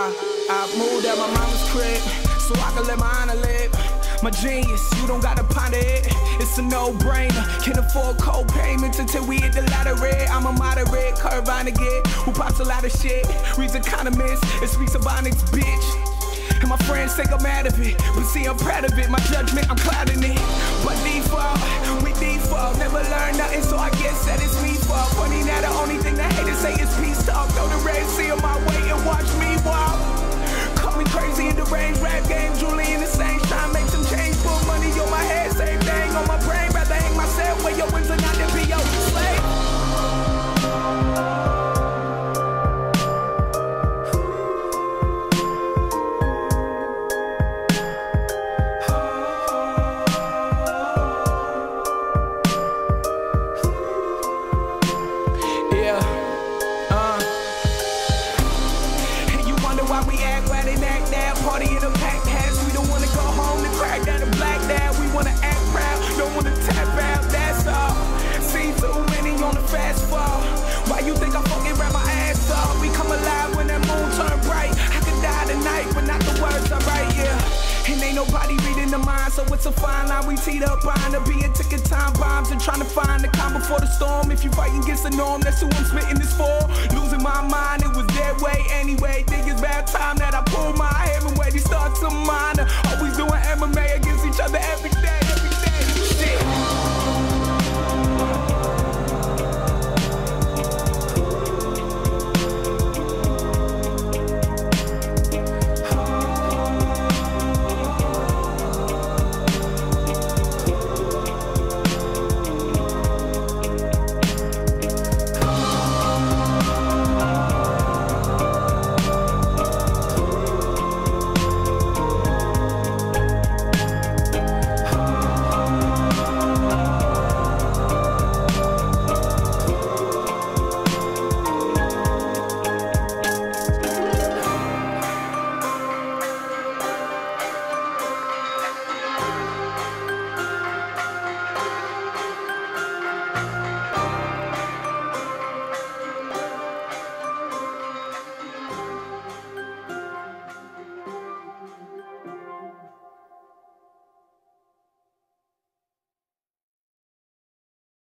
I moved out my mama's crib so I can let my honor live. My genius, you don't gotta ponder it. It's a no-brainer. Can't afford co-payments until we hit the lottery. I'm a moderate, curve on again, who pops a lot of shit. Reads economists, it speaks Ebonics, bitch. And my friends think I'm mad of it, but see I'm proud of it. My judgment, I'm clouding it. But default, we default. Never learn nothing, so I guess that it's me fault. Funny now, the only thing that haters say is peace talk. Throw the Red Sea on my way and watch me walk. Call me crazy in the range, rap game, Julie in the same. Trying to make some change, put money on my head, same thing on my brain. Rather hang myself where your wins are not to be your slave. Nobody reading the mind, so it's a fine line. We teed up behind the being ticking time bombs and trying to find the calm before the storm. If you fighting against the norm, that's who I'm spitting this for.